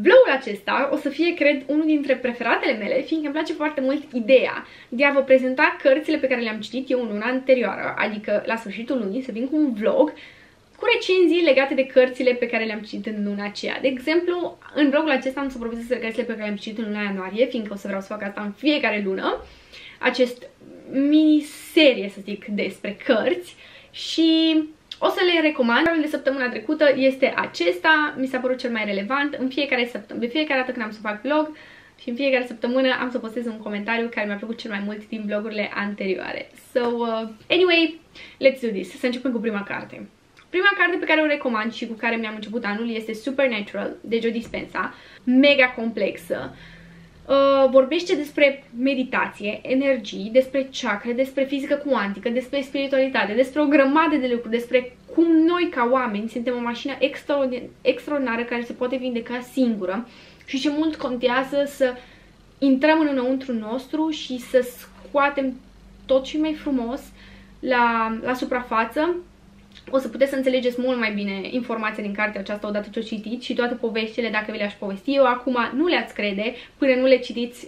Vlogul acesta o să fie, cred, unul dintre preferatele mele, fiindcă îmi place foarte mult ideea de a vă prezenta cărțile pe care le-am citit eu în luna anterioară, adică la sfârșitul lunii să vin cu un vlog cu recenzii legate de cărțile pe care le-am citit în luna aceea. De exemplu, în vlogul acesta am să vorbesc despre cărțile pe care le-am citit în luna ianuarie, fiindcă o să vreau să fac asta în fiecare lună, acest miniserie, să zic, despre cărți și o să le recomand. Vlogul de săptămâna trecută este acesta, mi s-a părut cel mai relevant. În fiecare săptămână, de fiecare dată când am să fac vlog și în fiecare săptămână am să postez un comentariu care mi-a plăcut cel mai mult din vlogurile anterioare. So, anyway, let's do this. Să începem cu prima carte. Prima carte pe care o recomand și cu care mi-am început anul este Supernatural de Joe Dispenza, mega complexă. Vorbește despre meditație, energii, despre chakre, despre fizică cuantică, despre spiritualitate, despre o grămadă de lucruri, despre cum noi ca oameni suntem o mașină extraordinară care se poate vindeca singură și ce mult contează să intrăm înăuntru nostru și să scoatem tot ce mai frumos la suprafață. O să puteți să înțelegeți mult mai bine informația din cartea aceasta odată ce o citiți și toate poveștile, dacă vi le-aș povesti eu acum, nu le-ați crede până nu le citiți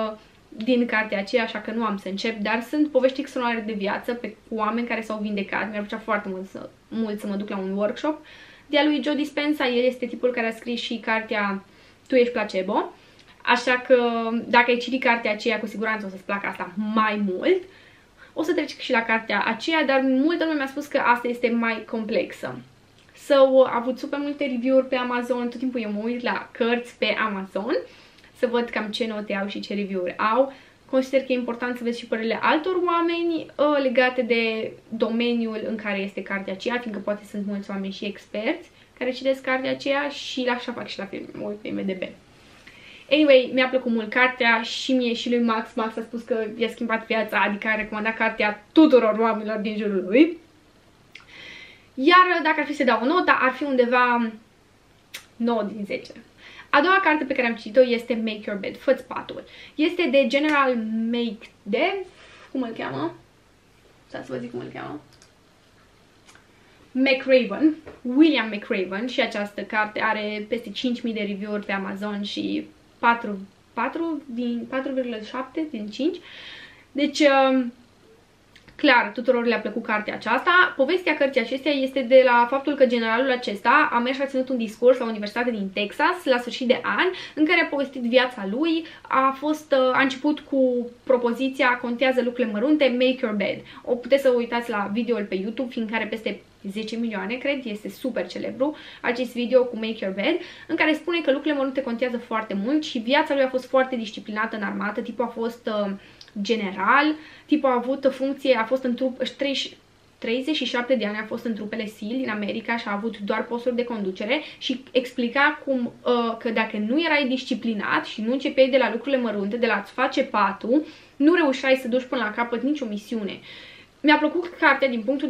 din cartea aceea, așa că nu am să încep, dar sunt povești extraordinare de viață cu oameni care s-au vindecat. Mi-ar plăcea foarte mult să mă duc la un workshop de-a lui Joe Dispenza. El este tipul care a scris și cartea Tu ești placebo, așa că dacă ai citit cartea aceea, cu siguranță o să-ți placă asta mai mult. O să trec și la cartea aceea, dar multă lume mi-a spus că asta este mai complexă. A avut super multe review-uri pe Amazon, tot timpul eu mă uit la cărți pe Amazon să văd cam ce note au și ce review-uri au. Consider că e important să vezi și părerile altor oameni legate de domeniul în care este cartea aceea, fiindcă poate sunt mulți oameni și experți care citesc cartea aceea și așa fac și la film, mă uit pe IMDb. Anyway, mi-a plăcut mult cartea și mie și lui Max. Max a spus că i-a schimbat viața, adică a recomandat cartea tuturor oamenilor din jurul lui. Iar dacă ar fi să dau o notă, ar fi undeva 9 din 10. A doua carte pe care am citit-o este Make Your Bed, Fă-ți patul. Este de General cum îl cheamă? Să vă zic cum îl cheamă. McRaven, William McRaven, și această carte are peste 5.000 de review-uri pe Amazon și 4,7 din 5. Deci, clar, tuturor le-a plăcut cartea aceasta. Povestea cărții acesteia este de la faptul că generalul acesta a mers și a ținut un discurs la Universitatea din Texas la sfârșit de an, în care a povestit viața lui. A început cu propoziția contează lucrurile mărunte, make your bed. O puteți să uitați la video-ul pe YouTube, fiindcă are peste 10 milioane, cred, este super celebru acest video cu Make Your Bed, în care spune că lucrurile mărunte contează foarte mult și viața lui a fost foarte disciplinată în armată. Tipul a fost general, tipul a avut funcție, a fost în trup 37 de ani, a fost în trupele SEAL din America și a avut doar posturi de conducere și explica cum că dacă nu erai disciplinat și nu începeai de la lucrurile mărunte, de la a-ți face patul, nu reușeai să duci până la capăt nicio misiune. Mi-a plăcut cartea din punctul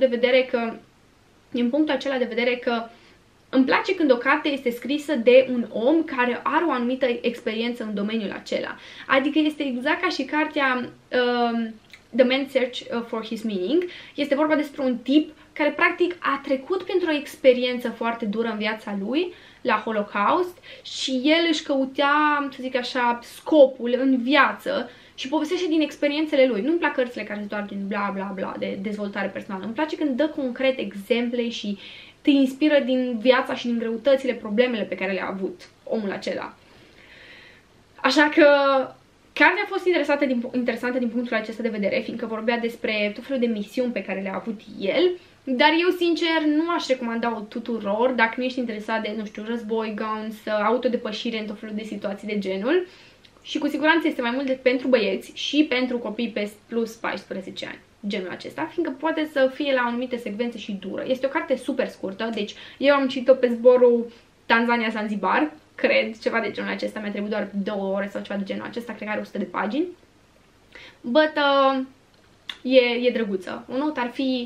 acela de vedere că îmi place când o carte este scrisă de un om care are o anumită experiență în domeniul acela. Adică este exact ca și cartea The Man's Search for His Meaning. Este vorba despre un tip care practic a trecut printr-o experiență foarte dură în viața lui, la Holocaust, și el își căutea, să zic așa, scopul în viață și povestește din experiențele lui. Nu-mi plac cărțile care sunt doar din bla bla bla de dezvoltare personală. Îmi place când dă concret exemple și te inspiră din viața și din greutățile, problemele pe care le-a avut omul acela. Așa că cartea a fost interesantă din punctul acesta de vedere, fiindcă vorbea despre tot felul de misiuni pe care le-a avut el, dar eu, sincer, nu aș recomanda-o tuturor dacă nu ești interesat de, nu știu, război, guns, autodepășire în tot felul de situații de genul. Și cu siguranță este mai mult pentru băieți și pentru copii pe plus 14 ani, genul acesta, fiindcă poate să fie la anumite secvențe și dură. Este o carte super scurtă, deci eu am citit-o pe zborul Tanzania-Zanzibar, cred, ceva de genul acesta, mi-a trebuit doar 2 ore sau ceva de genul acesta, cred că are 100 de pagini. But e drăguță. O notă ar fi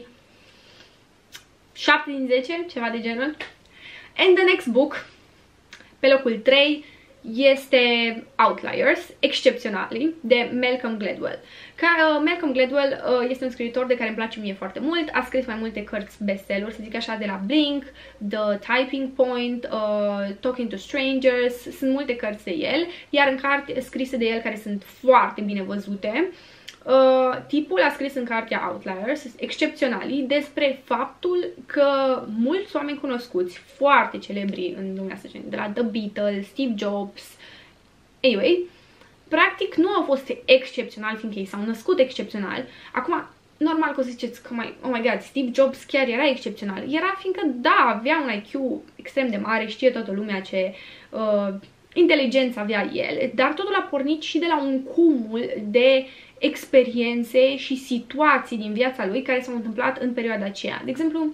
7 din 10, ceva de genul. And the next book, pe locul 3, este Outliers, Excepționali, de Malcolm Gladwell. Malcolm Gladwell este un scriitor de care îmi place mie foarte mult, a scris mai multe cărți bestseller, să zic așa, de la Blink, The Typing Point, Talking to Strangers, sunt multe cărți de el, iar în carte scrise de el care sunt foarte bine văzute. Tipul a scris în cartea Outliers, Excepționali, despre faptul că mulți oameni cunoscuți, foarte celebri în lumea asta, de la The Beatles, Steve Jobs, anyway, practic nu au fost excepționali fiindcă ei s-au născut excepțional. Acum, normal că o să ziceți că, oh my god, Steve Jobs chiar era excepțional. Era fiindcă, da, avea un IQ extrem de mare, știe toată lumea ce inteligență avea el, dar totul a pornit și de la un cumul de experiențe și situații din viața lui care s-au întâmplat în perioada aceea. De exemplu,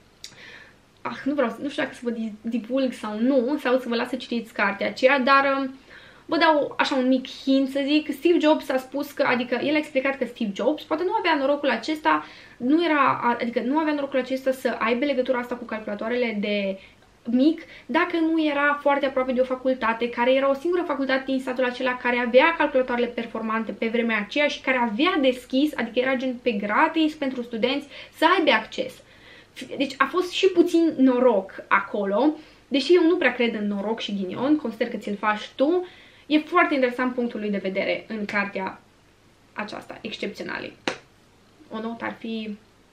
nu știu dacă să vă divulg sau nu, sau să vă las să citiți cartea aceea, dar vă dau așa un mic hint, să zic. Steve Jobs a spus că, adică el a explicat că Steve Jobs poate nu avea norocul acesta, nu avea norocul acesta să aibă legătura asta cu calculatoarele de mic, dacă nu era foarte aproape de o facultate, care era o singură facultate din statul acela care avea calculatoarele performante pe vremea aceea și care avea deschis, adică era gen pe gratis pentru studenți, să aibă acces. Deci a fost și puțin noroc acolo, deși eu nu prea cred în noroc și ghinion, consider că ți-l faci tu. E foarte interesant punctul lui de vedere în cartea aceasta, Excepționali. O notă ar fi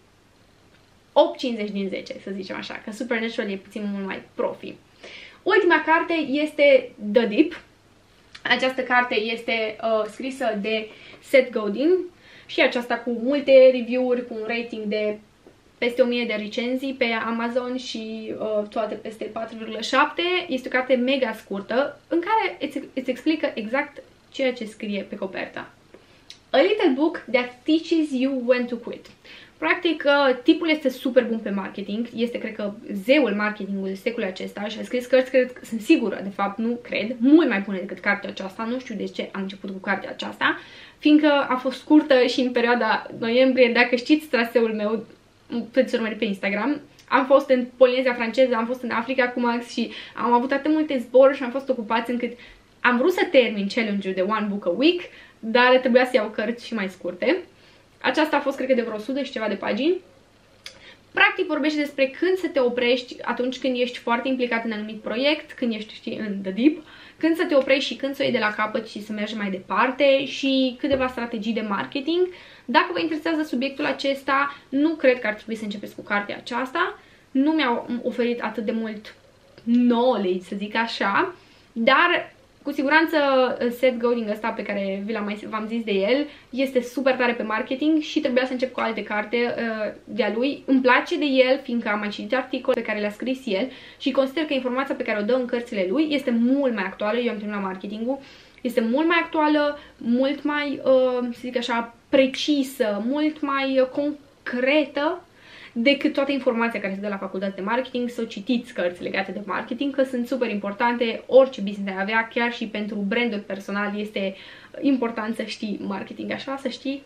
8,50 din 10, să zicem așa, că Supernatural e puțin mult mai profi. Ultima carte este The Deep. Această carte este scrisă de Seth Godin și aceasta cu multe review-uri, cu un rating de peste 1000 de recenzii pe Amazon și toate peste 4,7. Este o carte mega scurtă în care îți explică exact ceea ce scrie pe coperta. A little book that teaches you when to quit. Practic, tipul este super bun pe marketing, este, cred că, zeul marketingului secolului acesta și a scris cărți, sunt sigură, de fapt, nu cred, mult mai bune decât cartea aceasta, nu știu de ce am început cu cartea aceasta, fiindcă a fost scurtă și în perioada noiembrie, dacă știți traseul meu, puteți să urmări pe Instagram, am fost în Polinezia franceză, am fost în Africa cu Max și am avut atât multe zboruri și am fost ocupați încât am vrut să termin challenge-ul de One Book a Week, dar trebuia să iau cărți și mai scurte. Aceasta a fost, cred că, de vreo 100 și ceva de pagini. Practic vorbește despre când să te oprești atunci când ești foarte implicat în anumit proiect, când ești în The Deep, când să te oprești și când să o iei de la capăt și să mergi mai departe și câteva strategii de marketing. Dacă vă interesează subiectul acesta, nu cred că ar trebui să începeți cu cartea aceasta. Nu mi-au oferit atât de mult knowledge, să zic așa, dar cu siguranță Seth Godin ăsta pe care v-am zis de el este super tare pe marketing și trebuia să încep cu alte carte de-a lui. Îmi place de el fiindcă am mai citit articole pe care le-a scris el și consider că informația pe care o dă în cărțile lui este mult mai actuală. Eu am terminat marketingul. Este mult mai actuală, mult mai, să zic așa, precisă, mult mai concretă decât toată informația care se dă la facultate de marketing. Să citiți cărți legate de marketing, că sunt super importante. Orice business ai avea, chiar și pentru brandul personal, este important să știi marketing, așa, să știi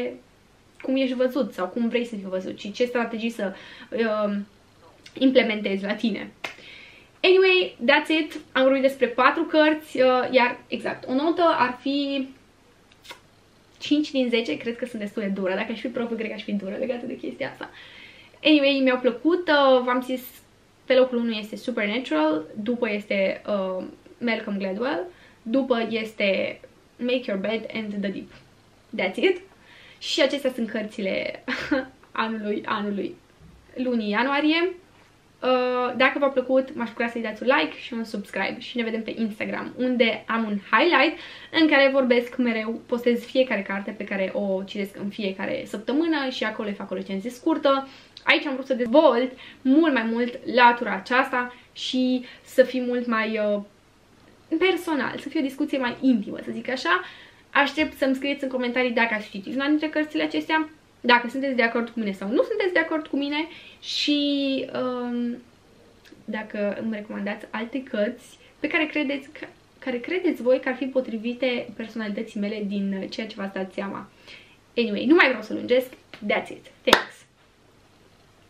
cum ești văzut sau cum vrei să fii văzut și ce strategii să implementezi la tine. Anyway, that's it. Am vorbit despre 4 cărți, iar exact, o notă ar fi 5 din 10, cred că sunt destul de dură. Dacă aș fi prof, cred că aș fi dură legată de chestia asta. Anyway, mi-au plăcut, v-am zis, pe locul 1 este Supernatural, după este Malcolm Gladwell, după este Make Your Bed and The Deep. That's it. Și acestea sunt cărțile anului lunii ianuarie. Dacă v-a plăcut, m-aș bucura să-i dați un like și un subscribe și ne vedem pe Instagram, unde am un highlight în care vorbesc mereu, postez fiecare carte pe care o citesc în fiecare săptămână și acolo îi fac o recenzie scurtă. Aici am vrut să dezvolt mult mai mult latura aceasta și să fie mult mai personal, să fie o discuție mai intimă, să zic așa. Aștept să-mi scrieți în comentarii dacă ați citit una dintre cărțile acestea, dacă sunteți de acord cu mine sau nu sunteți de acord cu mine și dacă îmi recomandați alte cărți pe care credeți voi că ar fi potrivite personalității mele din ceea ce v-ați dat seama. Anyway, nu mai vreau să lungesc. That's it. Thanks!